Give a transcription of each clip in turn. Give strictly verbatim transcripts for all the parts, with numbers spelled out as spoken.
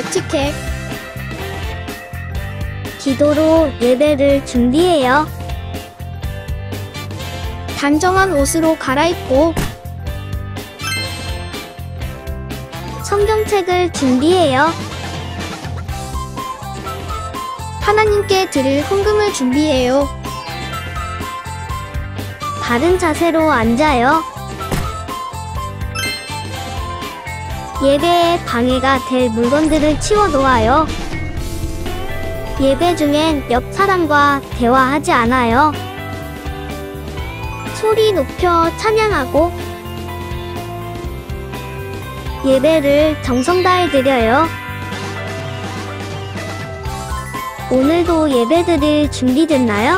에티켓. 기도로 예배를 준비해요. 단정한 옷으로 갈아입고 성경책을 준비해요. 하나님께 드릴 헌금을 준비해요. 바른 자세로 앉아요. 예배에 방해가 될 물건들을 치워 놓아요. 예배 중엔 옆 사람과 대화하지 않아요. 소리 높여 찬양하고 예배를 정성 다해 드려요. 오늘도 예배드릴 준비됐나요?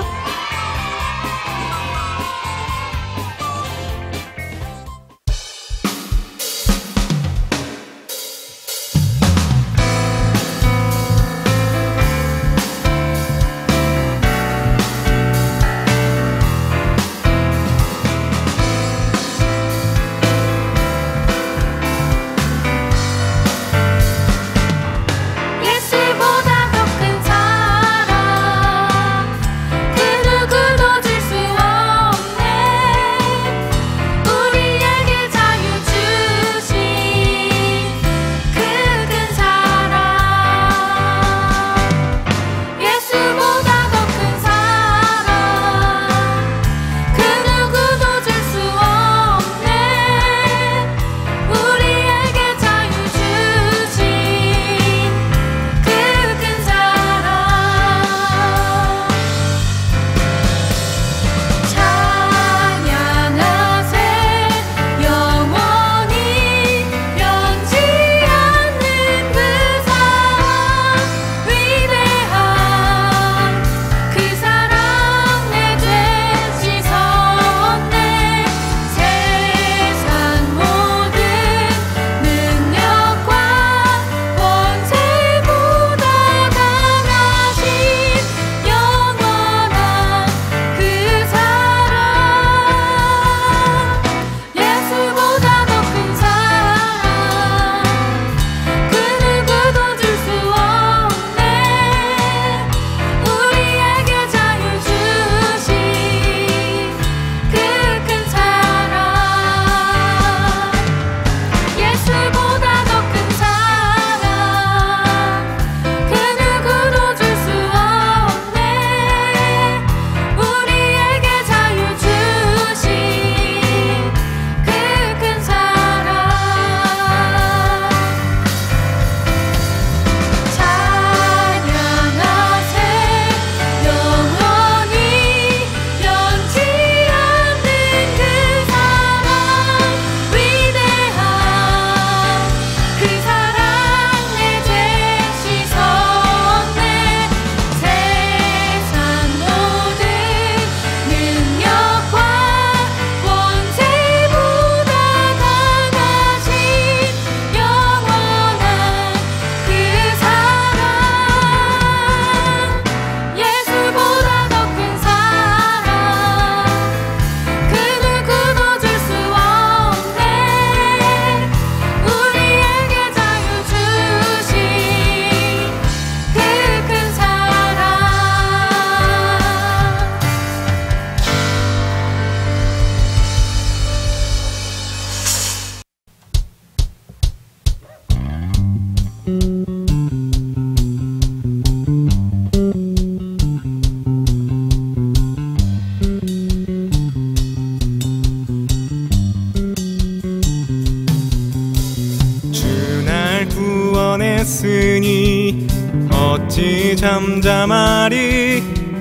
구원했으니 어찌 잠잠하리.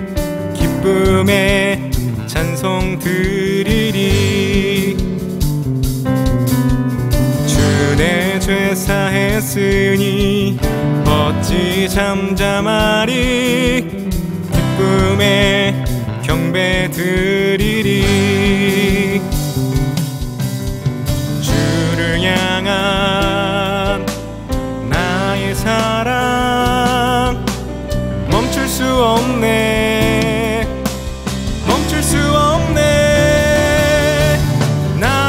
기쁨에 찬송 드리리. 주 내 죄 사했으니 어찌 잠잠하리. 기쁨에 경배 드리리. 주를 향한 나의 사랑 멈출 수 없네. 멈출 수 없네.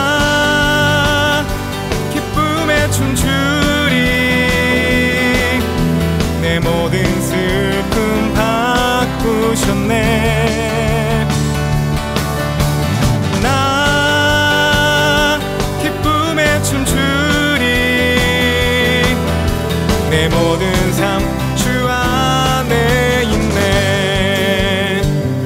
난 기쁨에 춤추리. 바꾸셨네. 나 기쁨에 춤추리. 내 모든 삶 주 안에 있네.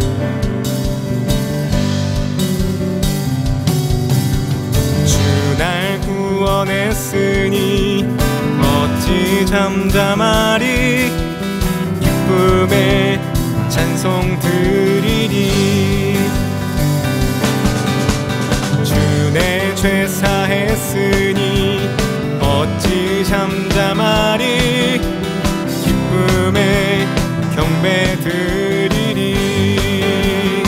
주 날 구원했으니 어찌 잠잠하리. 기쁨에 찬송 드리리. 주 내 죄 사했으니 어찌 잠잠하리. 기쁨에 경배 드리리.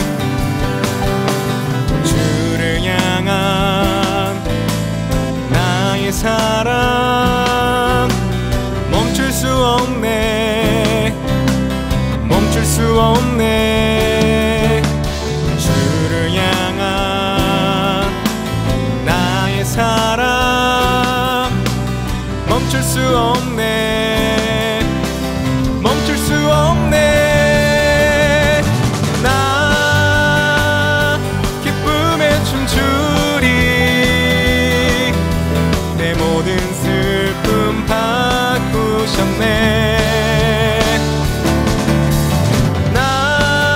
주를 향한 나의 사랑 멈출 수 없네. 멈출 수 없네. 주를 향한 나의 사랑 멈출 수 없네. 멈출 수 없네. 나 기쁨에 춤추리. 내 모든 슬픔 바꾸셨네. 나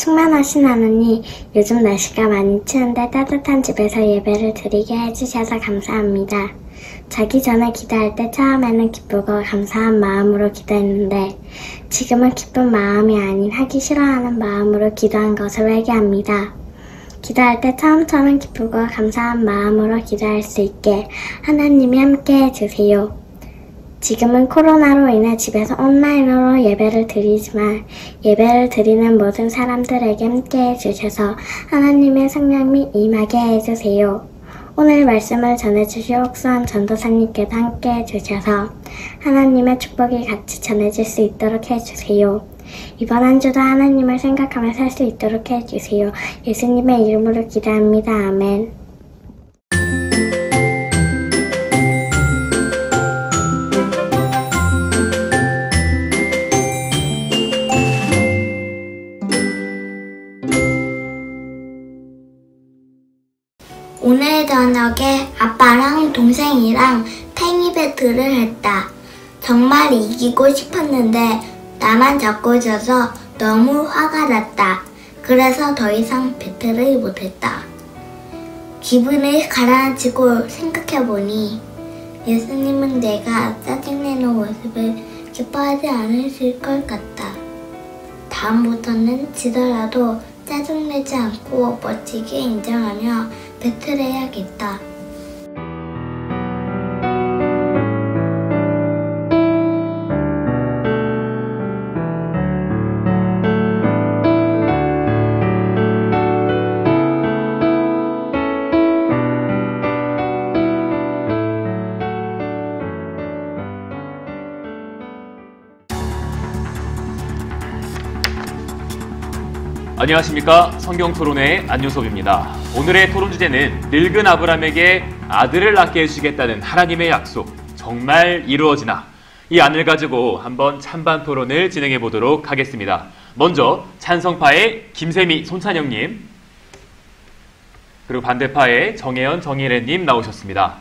충만하신 하나님, 요즘 날씨가 많이 추운데 따뜻한 집에서 예배를 드리게 해주셔서 감사합니다. 자기 전에 기도할 때 처음에는 기쁘고 감사한 마음으로 기도했는데 지금은 기쁜 마음이 아닌 하기 싫어하는 마음으로 기도한 것을 회개합니다. 기도할 때 처음처럼 기쁘고 감사한 마음으로 기도할 수 있게 하나님이 함께 해주세요. 지금은 코로나로 인해 집에서 온라인으로 예배를 드리지만 예배를 드리는 모든 사람들에게 함께 해주셔서 하나님의 성령이 임하게 해주세요. 오늘 말씀을 전해주실 옥수원 전도사님께도 함께 해주셔서 하나님의 축복이 같이 전해질 수 있도록 해주세요. 이번 한 주도 하나님을 생각하며 살 수 있도록 해주세요. 예수님의 이름으로 기도합니다. 아멘. 오늘 저녁에 아빠랑 동생이랑 팽이배틀을 했다. 정말 이기고 싶었는데 나만 자꾸 져서 너무 화가 났다. 그래서 더 이상 배틀을 못했다. 기분을 가라앉히고 생각해보니 예수님은 내가 짜증내는 모습을 기뻐하지 않으실 것 같다. 다음부터는 지더라도 짜증내지 않고 멋지게 인정하며 배틀해야겠다. 안녕하십니까. 성경토론의 안윤섭입니다. 오늘의 토론 주제는 늙은 아브라함에게 아들을 낳게 해주시겠다는 하나님의 약속, 정말 이루어지나? 이 안을 가지고 한번 찬반 토론을 진행해 보도록 하겠습니다. 먼저 찬성파의 김세미 손찬영님, 그리고 반대파의 정혜연 정혜래님 나오셨습니다.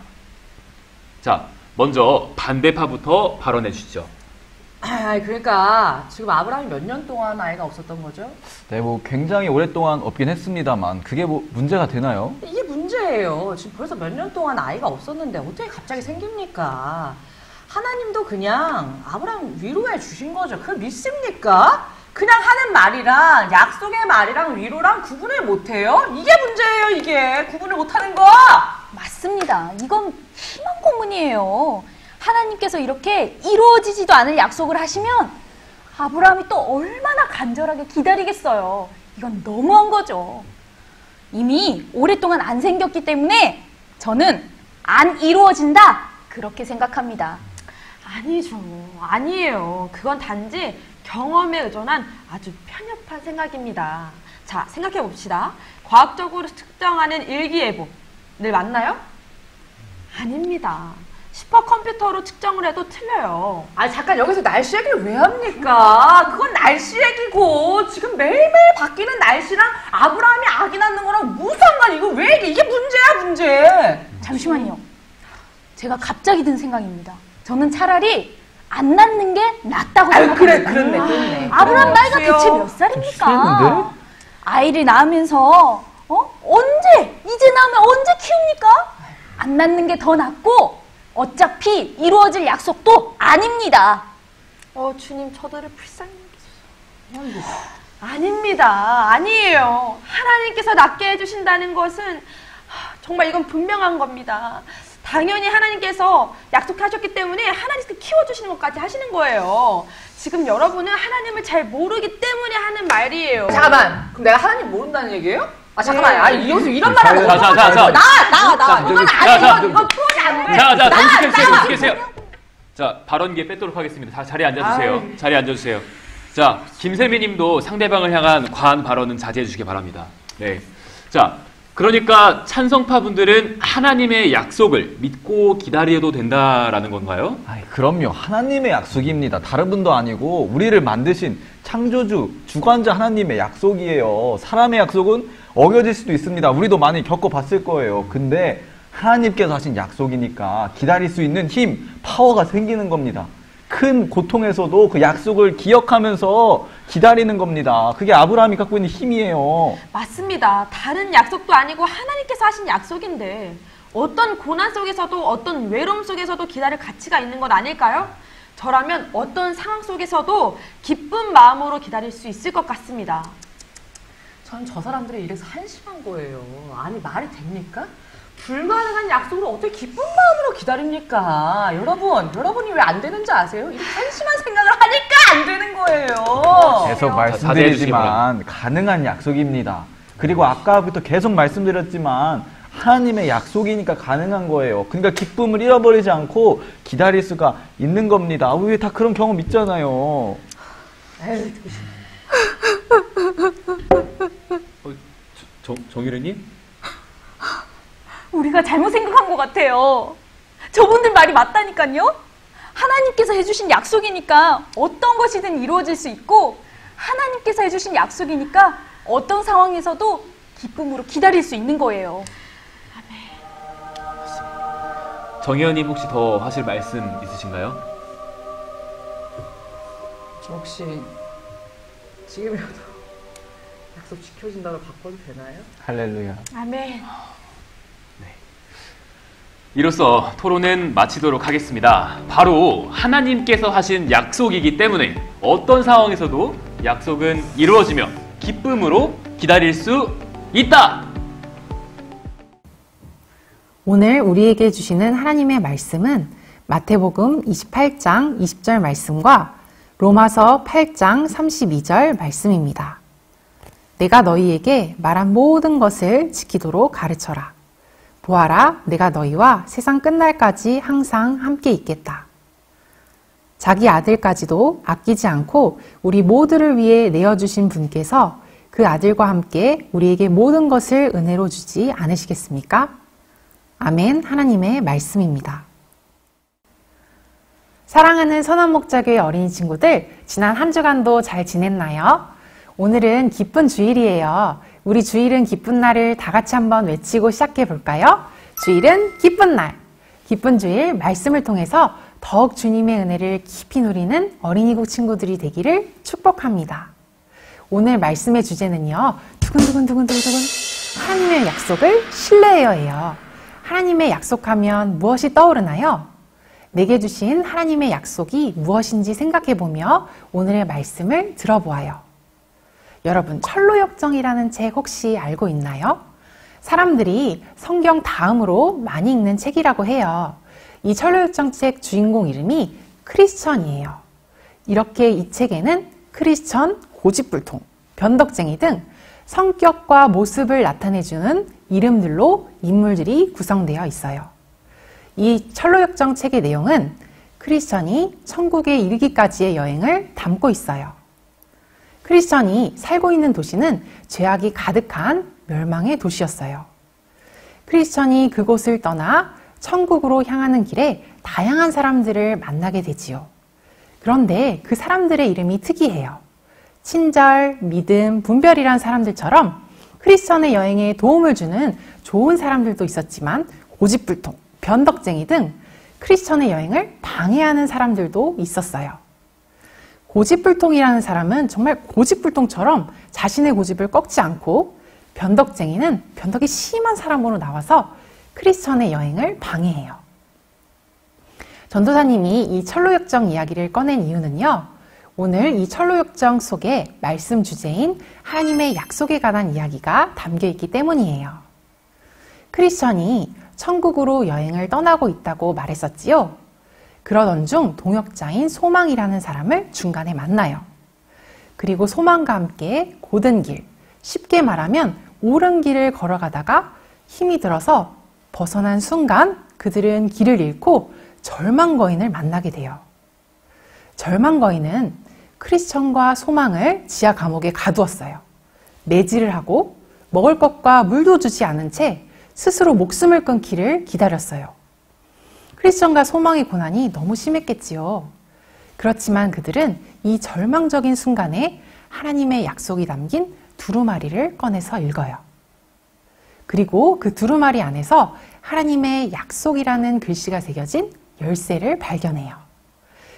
자, 먼저 반대파부터 발언해 주시죠. 아, 그러니까 지금 아브라함이 몇 년 동안 아이가 없었던 거죠? 네, 뭐 굉장히 오랫동안 없긴 했습니다만 그게 뭐 문제가 되나요? 이게 문제예요. 지금 벌써 몇 년 동안 아이가 없었는데 어떻게 갑자기 생깁니까? 하나님도 그냥 아브라함 위로해 주신 거죠. 그걸 믿습니까? 그냥 하는 말이랑 약속의 말이랑 위로랑 구분을 못해요? 이게 문제예요, 이게. 구분을 못하는 거! 맞습니다. 이건 희망 고문이에요. 하나님께서 이렇게 이루어지지도 않을 약속을 하시면 아브라함이 또 얼마나 간절하게 기다리겠어요. 이건 너무한 거죠. 이미 오랫동안 안 생겼기 때문에 저는 안 이루어진다, 그렇게 생각합니다. 아니죠. 아니에요. 그건 단지 경험에 의존한 아주 편협한 생각입니다. 자, 생각해 봅시다. 과학적으로 측정하는 일기예보 늘 맞나요? 아닙니다. 슈퍼컴퓨터로 측정을 해도 틀려요. 아, 잠깐 여기서 날씨 얘기를 왜 합니까? 그건 날씨 얘기고 지금 매일매일 바뀌는 날씨랑 아브라함이 아기 낳는 거랑 무슨 상관이? 이거 왜 이게, 이게 문제야, 문제. 잠시만요. 제가 갑자기 든 생각입니다. 저는 차라리 안 낳는 게 낫다고 아유, 생각합니다. 그래, 그렇네, 그렇네. 아브라함 나이가 그래요. 대체 몇 살입니까? 추했는데? 아이를 낳으면서 어? 언제? 이제 낳으면 언제 키웁니까? 안 낳는 게 더 낫고 어차피 이루어질 약속도 아닙니다. 어, 주님, 저들을 불쌍히 여기소서. 아닙니다. 아니에요. 하나님께서 낫게 해주신다는 것은 정말 이건 분명한 겁니다. 당연히 하나님께서 약속하셨기 때문에 하나님께서 키워주시는 것까지 하시는 거예요. 지금 여러분은 하나님을 잘 모르기 때문에 하는 말이에요. 잠깐만, 그럼 내가 하나님 모른다는 얘기예요? 아, 잠깐만. 네. 아니, 여기서 이런 말 하면 자, 자, 자, 자. 나와, 나와, 나와. 자, 이건 자, 아니야. 자, 이건, 이건 프로지 안 돼. 자, 자, 나와, 정신 계세요, 나와. 정신 계세요. 자, 발언기에 뺏도록 하겠습니다. 다 자리에 앉아주세요. 아유. 자리에 앉아주세요. 자, 김세미님도 상대방을 향한 과한 발언은 자제해 주시기 바랍니다. 네. 자, 그러니까 찬성파 분들은 하나님의 약속을 믿고 기다려도 된다라는 건가요? 아이, 그럼요. 하나님의 약속입니다. 다른 분도 아니고 우리를 만드신 창조주, 주관자 하나님의 약속이에요. 사람의 약속은 어겨질 수도 있습니다. 우리도 많이 겪어봤을 거예요. 근데 하나님께서 하신 약속이니까 기다릴 수 있는 힘, 파워가 생기는 겁니다. 큰 고통에서도 그 약속을 기억하면서 기다리는 겁니다. 그게 아브라함이 갖고 있는 힘이에요. 맞습니다. 다른 약속도 아니고 하나님께서 하신 약속인데 어떤 고난 속에서도 어떤 외로움 속에서도 기다릴 가치가 있는 것 아닐까요? 저라면 어떤 상황 속에서도 기쁜 마음으로 기다릴 수 있을 것 같습니다. 전 저 사람들이 이래서 한심한 거예요. 아니 말이 됩니까? 불가능한 약속을 어떻게 기쁜 마음으로 기다립니까? 여러분, 여러분이 왜 안 되는지 아세요? 이렇게 한심한 생각을 하니까 안 되는 거예요. 계속 말씀드리지만 가능한 약속입니다. 그리고 아까부터 계속 말씀드렸지만 하나님의 약속이니까 가능한 거예요. 그러니까 기쁨을 잃어버리지 않고 기다릴 수가 있는 겁니다. 우리 다 그런 경험 있잖아요. 에이, 어, 정, 정유래님? 우리가 잘못 생각한 것 같아요. 저분들 말이 맞다니까요. 하나님께서 해주신 약속이니까 어떤 것이든 이루어질 수 있고 하나님께서 해주신 약속이니까 어떤 상황에서도 기쁨으로 기다릴 수 있는 거예요. 정혜연님 혹시 더 하실 말씀 있으신가요? 저 혹시 지금이라도 약속 지켜준다고 바꿔도 되나요? 할렐루야. 아멘. 이로써 토론은 마치도록 하겠습니다. 바로 하나님께서 하신 약속이기 때문에 어떤 상황에서도 약속은 이루어지며 기쁨으로 기다릴 수 있다! 오늘 우리에게 주시는 하나님의 말씀은 마태복음 이십팔 장 이십 절 말씀과 로마서 팔 장 삼십이 절 말씀입니다. 내가 너희에게 말한 모든 것을 지키도록 가르쳐라. 보아라, 내가 너희와 세상 끝날까지 항상 함께 있겠다. 자기 아들까지도 아끼지 않고 우리 모두를 위해 내어주신 분께서 그 아들과 함께 우리에게 모든 것을 은혜로 주지 않으시겠습니까? 아멘. 하나님의 말씀입니다. 사랑하는 선원목자교회 어린이 친구들, 지난 한 주간도 잘 지냈나요? 오늘은 기쁜 주일이에요. 우리 주일은 기쁜 날을 다 같이 한번 외치고 시작해 볼까요? 주일은 기쁜 날. 기쁜 주일 말씀을 통해서 더욱 주님의 은혜를 깊이 누리는 어린이국 친구들이 되기를 축복합니다. 오늘 말씀의 주제는요. 두근두근두근두근두근 하나님의 약속을 신뢰해요예요. 하나님의 약속하면 무엇이 떠오르나요? 내게 주신 하나님의 약속이 무엇인지 생각해보며 오늘의 말씀을 들어보아요. 여러분, 철로역정이라는 책 혹시 알고 있나요? 사람들이 성경 다음으로 많이 읽는 책이라고 해요. 이 철로역정 책 주인공 이름이 크리스천이에요. 이렇게 이 책에는 크리스천, 고집불통, 변덕쟁이 등 성격과 모습을 나타내주는 이름들로 인물들이 구성되어 있어요. 이 철로역정 책의 내용은 크리스천이 천국에 이르기까지의 여행을 담고 있어요. 크리스천이 살고 있는 도시는 죄악이 가득한 멸망의 도시였어요. 크리스천이 그곳을 떠나 천국으로 향하는 길에 다양한 사람들을 만나게 되지요. 그런데 그 사람들의 이름이 특이해요. 친절, 믿음, 분별이란 사람들처럼 크리스천의 여행에 도움을 주는 좋은 사람들도 있었지만 고집불통, 변덕쟁이 등 크리스천의 여행을 방해하는 사람들도 있었어요. 고집불통이라는 사람은 정말 고집불통처럼 자신의 고집을 꺾지 않고 변덕쟁이는 변덕이 심한 사람으로 나와서 크리스천의 여행을 방해해요. 전도사님이 이 철로역정 이야기를 꺼낸 이유는요. 오늘 이 철로역정 속에 말씀 주제인 하나님의 약속에 관한 이야기가 담겨있기 때문이에요. 크리스천이 천국으로 여행을 떠나고 있다고 말했었지요. 그러던 중 동역자인 소망이라는 사람을 중간에 만나요. 그리고 소망과 함께 고든 길, 쉽게 말하면 옳은 길을 걸어가다가 힘이 들어서 벗어난 순간 그들은 길을 잃고 절망거인을 만나게 돼요. 절망거인은 크리스천과 소망을 지하 감옥에 가두었어요. 매질을 하고 먹을 것과 물도 주지 않은 채 스스로 목숨을 끊기를 기다렸어요. 크리스천과 소망의 고난이 너무 심했겠지요. 그렇지만 그들은 이 절망적인 순간에 하나님의 약속이 담긴 두루마리를 꺼내서 읽어요. 그리고 그 두루마리 안에서 하나님의 약속이라는 글씨가 새겨진 열쇠를 발견해요.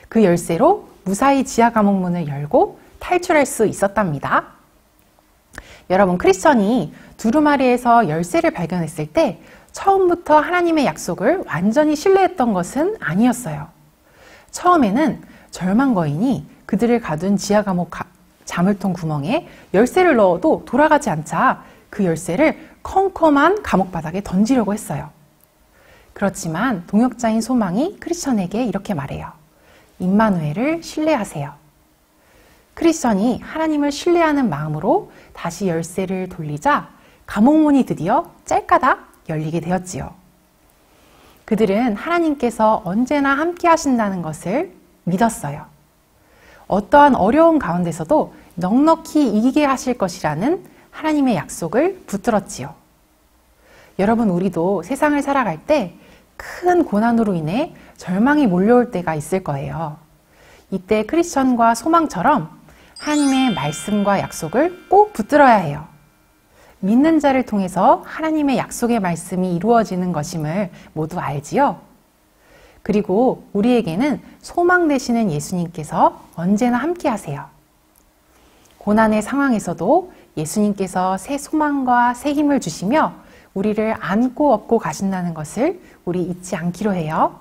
그 열쇠로 무사히 지하 감옥 문을 열고 탈출할 수 있었답니다. 여러분, 크리스천이 두루마리에서 열쇠를 발견했을 때 처음부터 하나님의 약속을 완전히 신뢰했던 것은 아니었어요. 처음에는 절망 거인이 그들을 가둔 지하 감옥 가, 자물통 구멍에 열쇠를 넣어도 돌아가지 않자 그 열쇠를 컴컴한 감옥 바닥에 던지려고 했어요. 그렇지만 동역자인 소망이 크리스천에게 이렇게 말해요. 임마누엘을 신뢰하세요. 크리스천이 하나님을 신뢰하는 마음으로 다시 열쇠를 돌리자 감옥문이 드디어 짤까닥 열리게 되었지요. 그들은 하나님께서 언제나 함께 하신다는 것을 믿었어요. 어떠한 어려운 가운데서도 넉넉히 이기게 하실 것이라는 하나님의 약속을 붙들었지요. 여러분, 우리도 세상을 살아갈 때 큰 고난으로 인해 절망이 몰려올 때가 있을 거예요. 이때 크리스천과 소망처럼 하나님의 말씀과 약속을 꼭 붙들어야 해요. 믿는 자를 통해서 하나님의 약속의 말씀이 이루어지는 것임을 모두 알지요? 그리고 우리에게는 소망 되시는 예수님께서 언제나 함께 하세요. 고난의 상황에서도 예수님께서 새 소망과 새 힘을 주시며 우리를 안고 업고 가신다는 것을 우리 잊지 않기로 해요.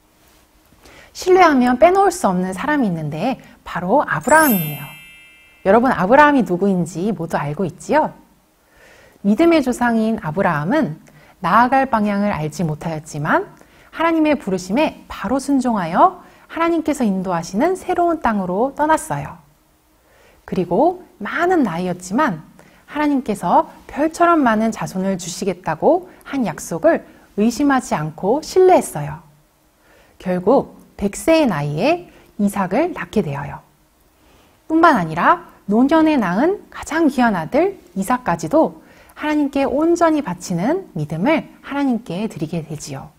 신뢰하면 빼놓을 수 없는 사람이 있는데 바로 아브라함이에요. 여러분, 아브라함이 누구인지 모두 알고 있지요? 믿음의 조상인 아브라함은 나아갈 방향을 알지 못하였지만 하나님의 부르심에 바로 순종하여 하나님께서 인도하시는 새로운 땅으로 떠났어요. 그리고 많은 나이였지만 하나님께서 별처럼 많은 자손을 주시겠다고 한 약속을 의심하지 않고 신뢰했어요. 결국 백 세의 나이에 이삭을 낳게 되어요. 뿐만 아니라 노년에 낳은 가장 귀한 아들 이삭까지도 하나님께 온전히 바치는 믿음을 하나님께 드리게 되지요.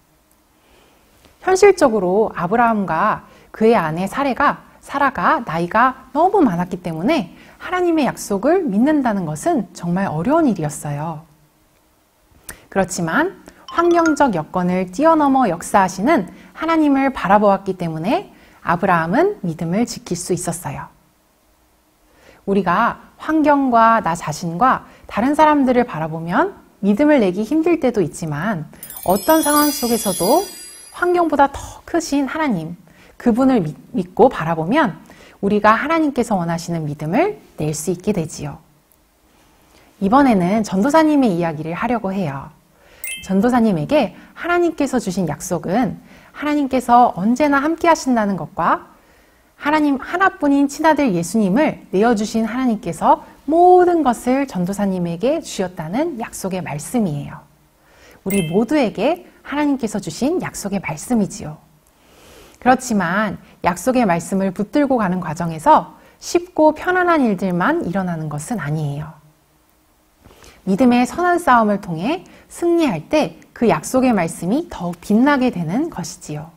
현실적으로 아브라함과 그의 아내 사레가, 사라가 나이가 너무 많았기 때문에 하나님의 약속을 믿는다는 것은 정말 어려운 일이었어요. 그렇지만 환경적 여건을 뛰어넘어 역사하시는 하나님을 바라보았기 때문에 아브라함은 믿음을 지킬 수 있었어요. 우리가 환경과 나 자신과 다른 사람들을 바라보면 믿음을 내기 힘들 때도 있지만 어떤 상황 속에서도 환경보다 더 크신 하나님, 그분을 믿고 바라보면 우리가 하나님께서 원하시는 믿음을 낼 수 있게 되지요. 이번에는 전도사님의 이야기를 하려고 해요. 전도사님에게 하나님께서 주신 약속은 하나님께서 언제나 함께 하신다는 것과 하나님 하나뿐인 친아들 예수님을 내어주신 하나님께서 모든 것을 전도사님에게 주셨다는 약속의 말씀이에요. 우리 모두에게 하나님께서 주신 약속의 말씀이지요. 그렇지만 약속의 말씀을 붙들고 가는 과정에서 쉽고 편안한 일들만 일어나는 것은 아니에요. 믿음의 선한 싸움을 통해 승리할 때 그 약속의 말씀이 더욱 빛나게 되는 것이지요.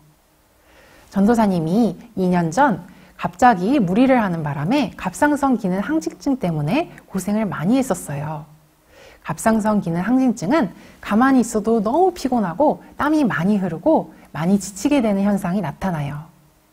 전도사님이 이 년 전 갑자기 무리를 하는 바람에 갑상선 기능 항진증 때문에 고생을 많이 했었어요. 갑상선 기능 항진증은 가만히 있어도 너무 피곤하고 땀이 많이 흐르고 많이 지치게 되는 현상이 나타나요.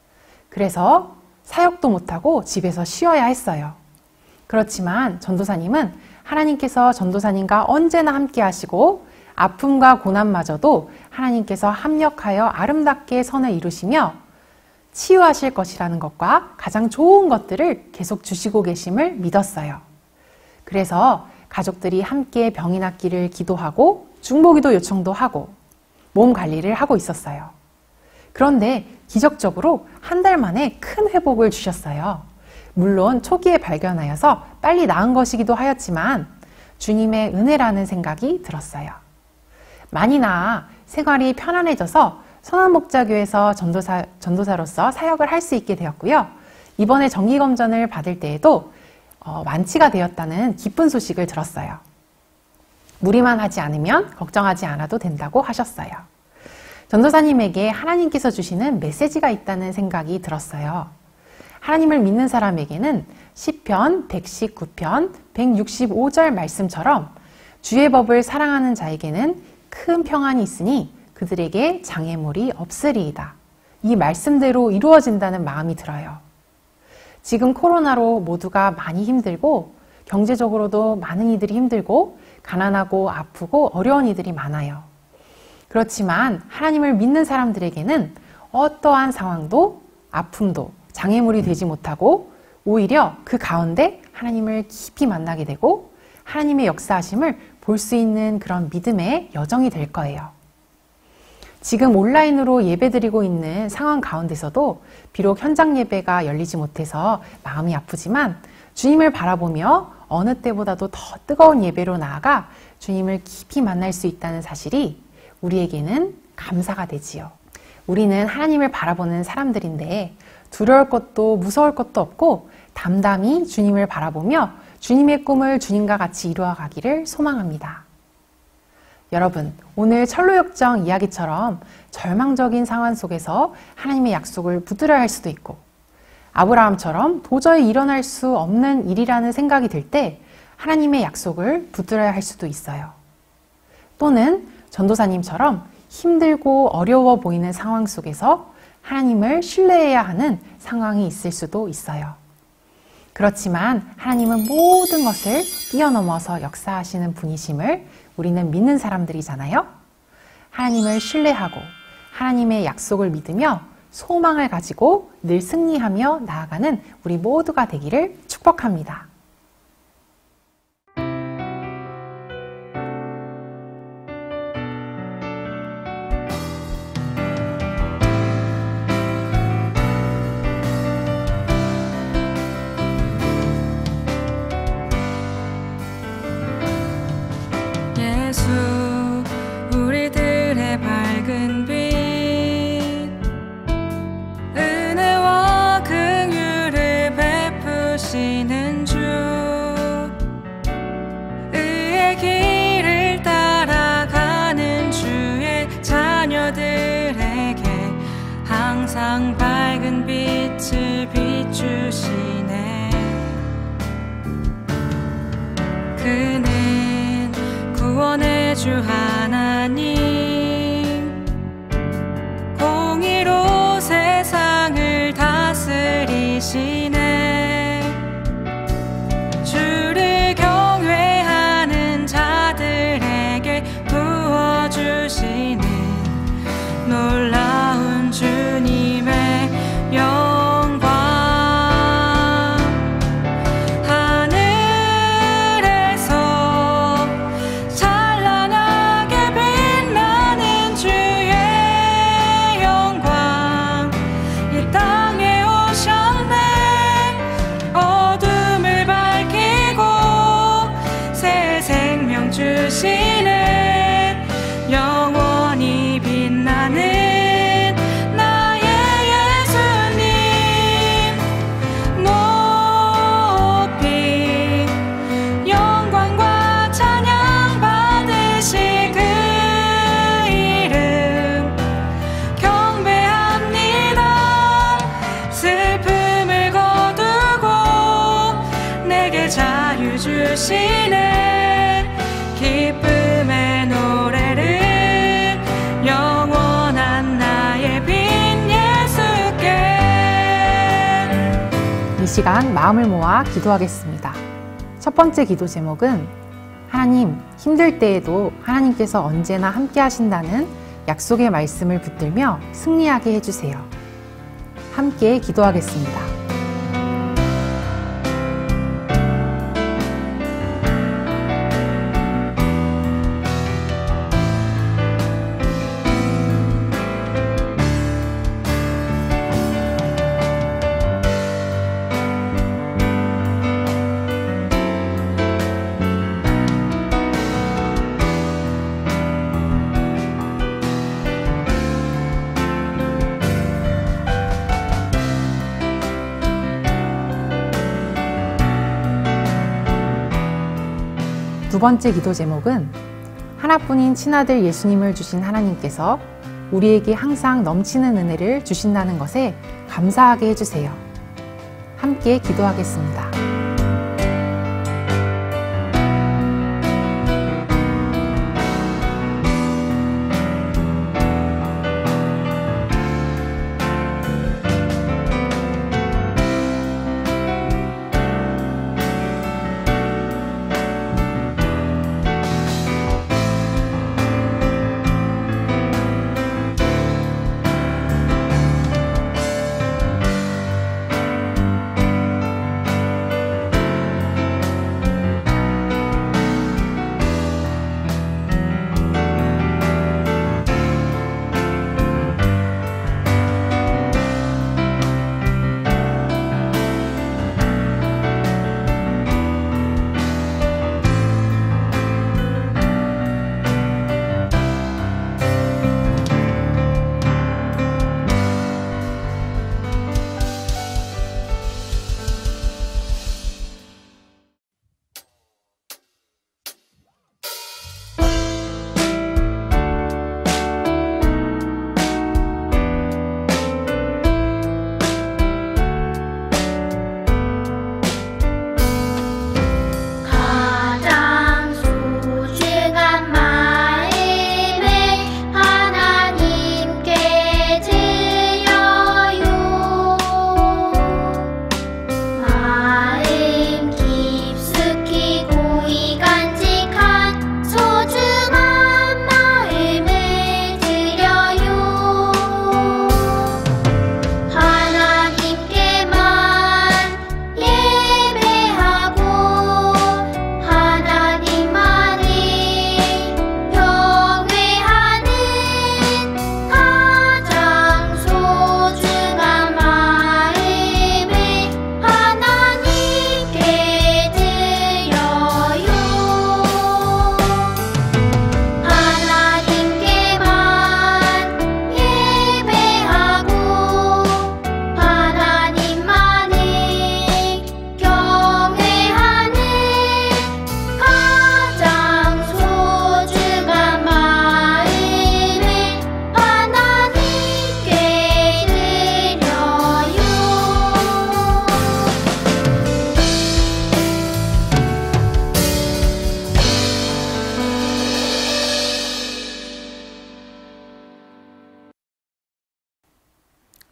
그래서 사역도 못하고 집에서 쉬어야 했어요. 그렇지만 전도사님은 하나님께서 전도사님과 언제나 함께 하시고 아픔과 고난마저도 하나님께서 합력하여 아름답게 선을 이루시며 치유하실 것이라는 것과 가장 좋은 것들을 계속 주시고 계심을 믿었어요. 그래서 가족들이 함께 병이 낫기를 기도하고 중보기도 요청도 하고 몸 관리를 하고 있었어요. 그런데 기적적으로 한 달 만에 큰 회복을 주셨어요. 물론 초기에 발견하여서 빨리 나은 것이기도 하였지만 주님의 은혜라는 생각이 들었어요. 많이 나아 생활이 편안해져서 선한목자교에서 전도사, 전도사로서 사역을 할 수 있게 되었고요. 이번에 정기검전을 받을 때에도 어, 완치가 되었다는 기쁜 소식을 들었어요. 무리만 하지 않으면 걱정하지 않아도 된다고 하셨어요. 전도사님에게 하나님께서 주시는 메시지가 있다는 생각이 들었어요. 하나님을 믿는 사람에게는 시편 백십구 편 백육십오 절 말씀처럼 주의 법을 사랑하는 자에게는 큰 평안이 있으니 그들에게 장애물이 없으리이다. 이 말씀대로 이루어진다는 마음이 들어요. 지금 코로나로 모두가 많이 힘들고 경제적으로도 많은 이들이 힘들고 가난하고 아프고 어려운 이들이 많아요. 그렇지만 하나님을 믿는 사람들에게는 어떠한 상황도 아픔도 장애물이 되지 못하고 오히려 그 가운데 하나님을 깊이 만나게 되고 하나님의 역사하심을 볼 수 있는 그런 믿음의 여정이 될 거예요. 지금 온라인으로 예배드리고 있는 상황 가운데서도 비록 현장 예배가 열리지 못해서 마음이 아프지만 주님을 바라보며 어느 때보다도 더 뜨거운 예배로 나아가 주님을 깊이 만날 수 있다는 사실이 우리에게는 감사가 되지요. 우리는 하나님을 바라보는 사람들인데 두려울 것도 무서울 것도 없고 담담히 주님을 바라보며 주님의 꿈을 주님과 같이 이루어가기를 소망합니다. 여러분, 오늘 철로역정 이야기처럼 절망적인 상황 속에서 하나님의 약속을 붙들어야 할 수도 있고 아브라함처럼 도저히 일어날 수 없는 일이라는 생각이 들 때 하나님의 약속을 붙들어야 할 수도 있어요. 또는 전도사님처럼 힘들고 어려워 보이는 상황 속에서 하나님을 신뢰해야 하는 상황이 있을 수도 있어요. 그렇지만 하나님은 모든 것을 뛰어넘어서 역사하시는 분이심을 우리는 믿는 사람들이잖아요. 하나님을 신뢰하고 하나님의 약속을 믿으며 소망을 가지고 늘 승리하며 나아가는 우리 모두가 되기를 축복합니다. 예수 우리들의 밝은 빛 은혜와 긍휼을 베푸시는 주 의의 길을 따라가는 주의 자녀들에게 항상 밝은 빛을 비추시네. 그는 구원의 주 하나님 공의로 세상을 다스리시네. 주를 경외하는 자들에게 부어주시는 놀라운 주님의 영광. 주시네. 영원히 빛나는 나의 예수님 높이 영광과 찬양 받으실 그 이름 경배합니다. 슬픔을 거두고 내게 자유 주시네. 기쁨의 노래를 영원한 나의 빈 예수께. 이 시간 마음을 모아 기도하겠습니다. 첫 번째 기도 제목은 하나님, 힘들 때에도 하나님께서 언제나 함께 하신다는 약속의 말씀을 붙들며 승리하게 해주세요. 함께 기도하겠습니다. 두 번째 기도 제목은 하나뿐인 친아들 예수님을 주신 하나님께서 우리에게 항상 넘치는 은혜를 주신다는 것에 감사하게 해주세요. 함께 기도하겠습니다.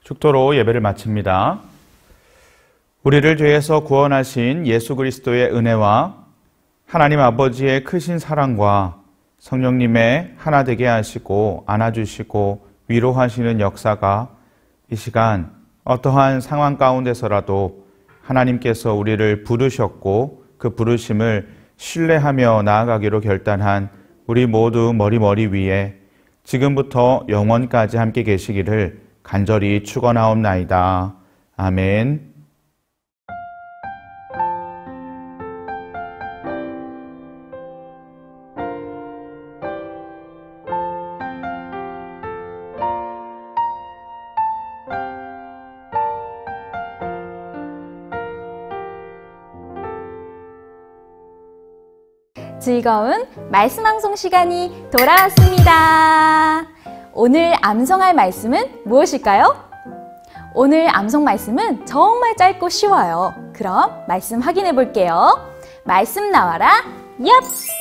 축도로 예배를 마칩니다. 우리를 죄에서 구원하신 예수 그리스도의 은혜와 하나님 아버지의 크신 사랑과 성령님의 하나 되게 하시고 안아주시고 위로하시는 역사가 이 시간 어떠한 상황 가운데서라도 하나님께서 우리를 부르셨고 그 부르심을 신뢰하며 나아가기로 결단한 우리 모두 머리머리 위에 지금부터 영원까지 함께 계시기를 간절히 축원하옵나이다. 아멘. 즐거운 말씀 방송 시간이 돌아왔습니다. 오늘 암송할 말씀은 무엇일까요? 오늘 암송 말씀은 정말 짧고 쉬워요. 그럼 말씀 확인해 볼게요. 말씀 나와라. 얍!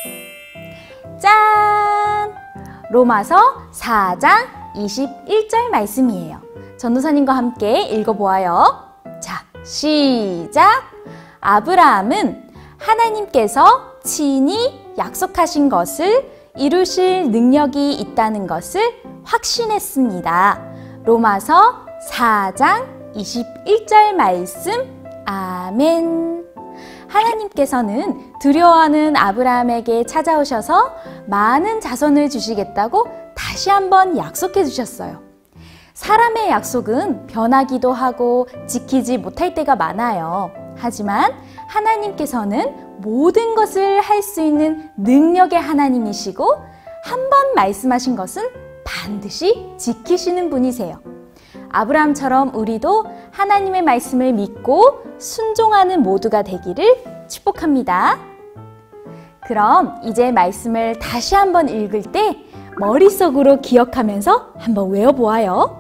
짠! 로마서 사 장 이십일 절 말씀이에요. 전도사님과 함께 읽어보아요. 자, 시작! 아브라함은 하나님께서 친히 약속하신 것을 이루실 능력이 있다는 것을 확신했습니다. 로마서 사 장 이십일 절 말씀. 아멘. 하나님께서는 두려워하는 아브라함에게 찾아오셔서 많은 자손을 주시겠다고 다시 한번 약속해 주셨어요. 사람의 약속은 변하기도 하고 지키지 못할 때가 많아요. 하지만 하나님께서는 모든 것을 할 수 있는 능력의 하나님이시고 한 번 말씀하신 것은 반드시 지키시는 분이세요. 아브라함처럼 우리도 하나님의 말씀을 믿고 순종하는 모두가 되기를 축복합니다. 그럼 이제 말씀을 다시 한번 읽을 때 머릿속으로 기억하면서 한번 외워보아요.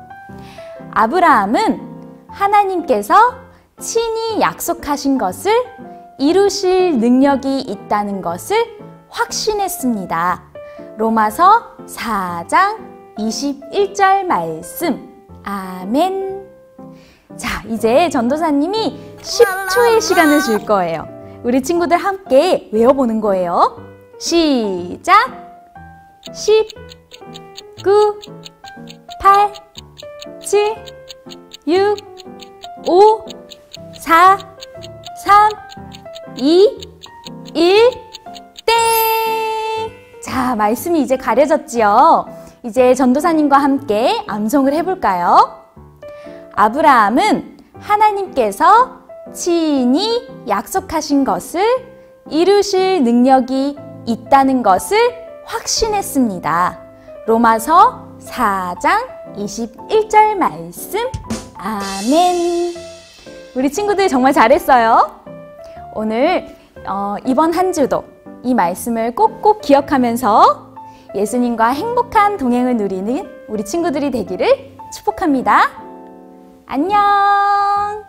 아브라함은 하나님께서 친히 약속하신 것을 이루실 능력이 있다는 것을 확신했습니다. 로마서 사 장 이십일 절 말씀. 아멘. 자, 이제 전도사님이 십 초의 시간을 줄 거예요. 우리 친구들 함께 외워보는 거예요. 시작! 십, 구, 팔, 칠, 육, 오, 사, 삼, 이, 일, 땡! 자, 말씀이 이제 가려졌지요? 이제 전도사님과 함께 암송을 해볼까요? 아브라함은 하나님께서 친히 약속하신 것을 이루실 능력이 있다는 것을 확신했습니다. 로마서 사 장 이십일 절 말씀. 아멘. 우리 친구들 정말 잘했어요. 오늘 어, 이번 한 주도 이 말씀을 꼭꼭 기억하면서 예수님과 행복한 동행을 누리는 우리 친구들이 되기를 축복합니다. 안녕.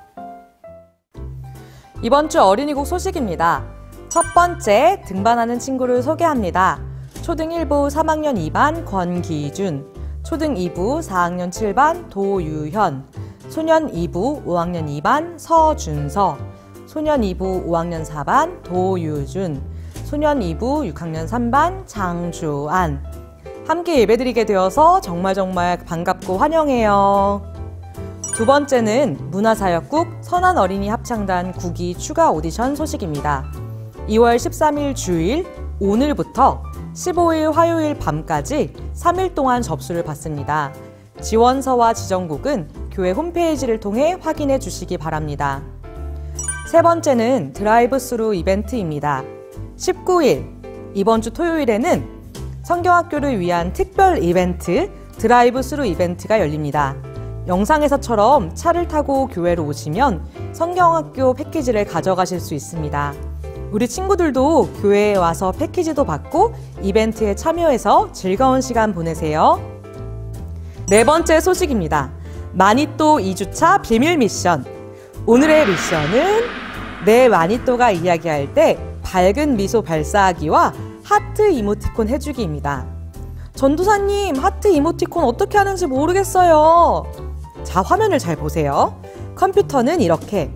이번 주 어린이국 소식입니다. 첫 번째, 등반하는 친구를 소개합니다. 초등 일 부 삼 학년 이 반 권기준, 초등 이 부 사 학년 칠 반 도유현, 소년 이 부 오 학년 이 반 서준서, 소년 이 부 오 학년 사 반 도유준, 소년 이 부 육 학년 삼 반 장주안. 함께 예배드리게 되어서 정말 정말 반갑고 환영해요. 두 번째는 문화사역국 선한어린이 합창단 국기 추가 오디션 소식입니다. 이월 십삼일 주일 오늘부터 십오일 화요일 밤까지 삼 일 동안 접수를 받습니다. 지원서와 지정곡은 교회 홈페이지를 통해 확인해 주시기 바랍니다. 세 번째는 드라이브 스루 이벤트입니다. 십구일 이번 주 토요일에는 성경학교를 위한 특별 이벤트 드라이브 스루 이벤트가 열립니다. 영상에서처럼 차를 타고 교회로 오시면 성경학교 패키지를 가져가실 수 있습니다. 우리 친구들도 교회에 와서 패키지도 받고 이벤트에 참여해서 즐거운 시간 보내세요. 네 번째 소식입니다. 마니또 이 주차 비밀 미션. 오늘의 미션은 내 마니또가 이야기할 때 밝은 미소 발사하기와 하트 이모티콘 해주기입니다. 전도사님, 하트 이모티콘 어떻게 하는지 모르겠어요. 자, 화면을 잘 보세요. 컴퓨터는 이렇게,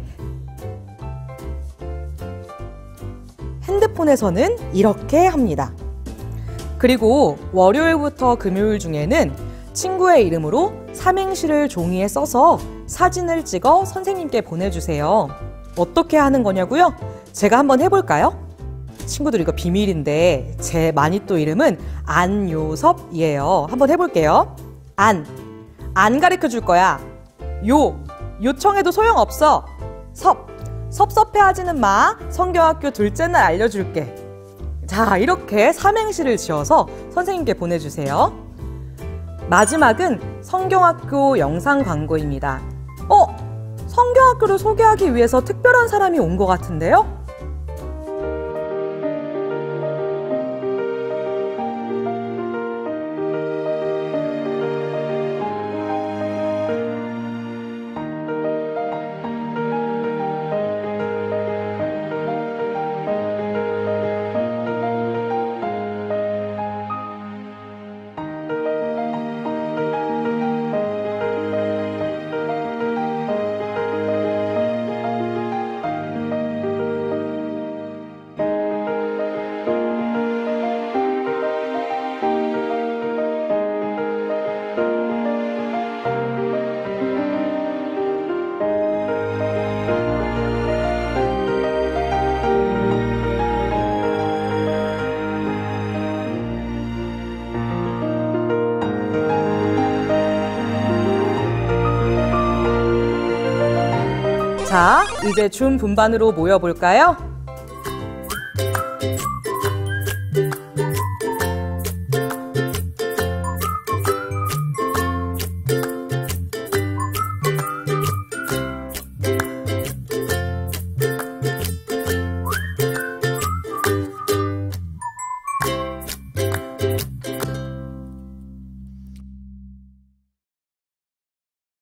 핸드폰에서는 이렇게 합니다. 그리고 월요일부터 금요일 중에는 친구의 이름으로 삼행시를 종이에 써서 사진을 찍어 선생님께 보내주세요. 어떻게 하는 거냐고요? 제가 한번 해볼까요? 친구들 이거 비밀인데 제 마니또 이름은 안요섭이에요. 한번 해볼게요. 안, 안 가르쳐줄 거야. 요, 요청해도 소용없어. 섭, 섭섭해하지는 마. 성경학교 둘째 날 알려줄게. 자, 이렇게 삼행시를 지어서 선생님께 보내주세요. 마지막은 성경학교 영상 광고입니다. 어? 성경학교를 소개하기 위해서 특별한 사람이 온 것 같은데요? 자, 이제 줌 분반으로 모여볼까요?